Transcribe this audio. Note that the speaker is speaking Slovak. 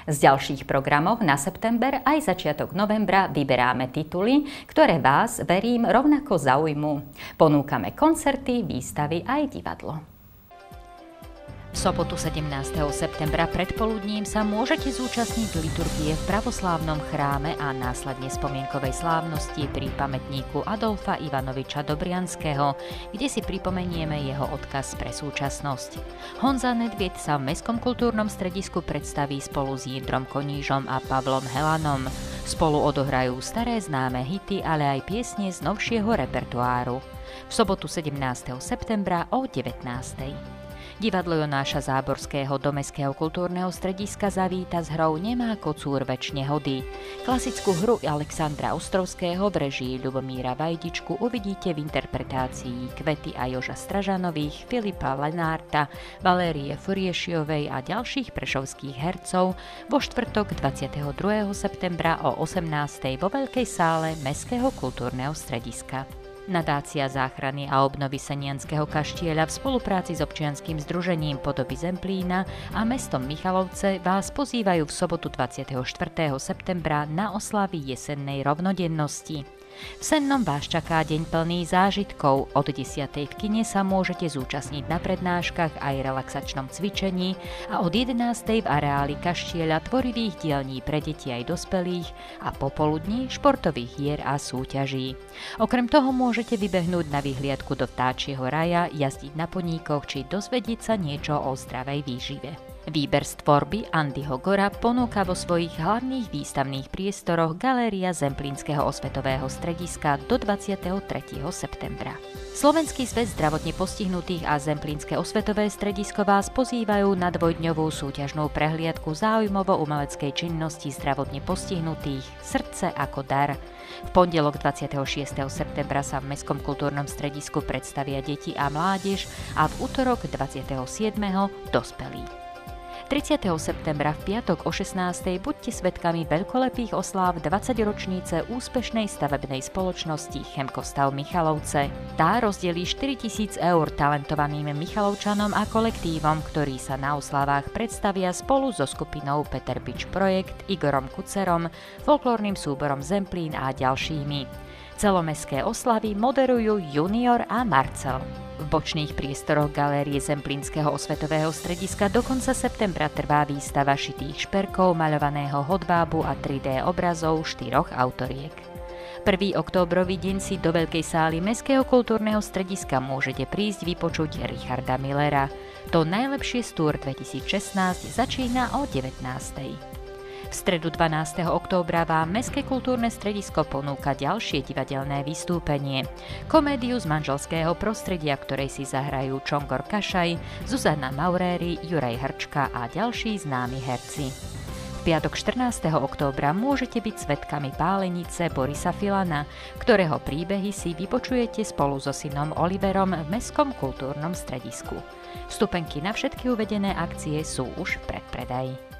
Z ďalších programov na september aj začiatok novembra vyberáme tituly, ktoré vás, verím, rovnako zaujmú. Ponúkame koncerty, výstavy aj divadlo. V sobotu 17. septembra predpoludním sa môžete zúčastniť liturgie v pravoslávnom chráme a následne spomienkovej slávnosti pri pamätníku Adolfa Ivanoviča Dobrianského, kde si pripomenieme jeho odkaz pre súčasnosť. Honza Nedvied sa v Mestskom kultúrnom stredisku predstaví spolu s Jindrom Konížom a Pavlom Helanom. Spolu odohrajú staré známe hity, ale aj piesne z novšieho repertoáru. V sobotu 17. septembra o 19. Divadlo Jonáša Záborského do Mestského kultúrneho strediska zavíta s hrou Nemá kocúr večne hodí. Klasickú hru Alexandra Ostrovského v režii Ľubomíra Vajdičku uvidíte v interpretácii Kvety a Joža Stražanových, Filipa Lenárta, Valérie Furiešiovej a ďalších prešovských hercov vo štvrtok 22. septembra o 18. vo Veľkej sále Mestského kultúrneho strediska. Nadácia záchrany a obnovy Senianského kaštieľa v spolupráci s občianskym združením Podoby Zemplína a mestom Michalovce vás pozývajú v sobotu 24. septembra na oslavy jesennej rovnodennosti. V Sennom vás čaká deň plný zážitkov. Od 10. v kine sa môžete zúčastniť na prednáškach aj relaxačnom cvičení a od 11. v areáli kaštieľa tvorivých dielní pre deti aj dospelých a popoludní športových hier a súťaží. Okrem toho môžete vybehnúť na vyhliadku do vtáčieho raja, jazdiť na poníkoch či dozvedieť sa niečo o zdravej výžive. Výber z tvorby Andyho Gora ponúka vo svojich hlavných výstavných priestoroch Galéria Zemplínskeho osvetového strediska do 23. septembra. Slovenský zväz zdravotne postihnutých a Zemplínske osvetové stredisko vás pozývajú na dvojdňovú súťažnú prehliadku záujmovo-umeleckej činnosti zdravotne postihnutých Srdce ako dar. V pondelok 26. septembra sa v Mestskom kultúrnom stredisku predstavia deti a mládež a v utorok 27. dospelí. 30. septembra v piatok o 16. buďte svedkami veľkolepých osláv 20-ročnice úspešnej stavebnej spoločnosti Chemkostav Michalovce. Tá rozdelí 4 000 eur talentovaným Michalovčanom a kolektívom, ktorí sa na oslavách predstavia spolu so skupinou Peter Bič Projekt, Igorom Kucerom, folklórnym súborom Zemplín a ďalšími. Celomestské oslavy moderujú Junior a Marcel. V bočných priestoroch Galérie Zemplínskeho osvetového strediska do konca septembra trvá výstava šitých šperkov, maľovaného hodvábu a 3D obrazov 4 autoriek. 1. októbrový deň si do Veľkej sály Mestského kultúrneho strediska môžete prísť vypočuť Richarda Millera. To najlepšie z Tour 2016 začína o 19. V stredu 12. októbra vám Mestské kultúrne stredisko ponúka ďalšie divadelné vystúpenie. Komédiu z manželského prostredia, ktorej si zahrajú Čongor Kašaj, Zuzana Mauréry, Juraj Hrčka a ďalší známi herci. V piatok 14. októbra môžete byť svedkami pálenice Borisa Filana, ktorého príbehy si vypočujete spolu so synom Oliverom v Mestskom kultúrnom stredisku. Vstupenky na všetky uvedené akcie sú už v predpredaji.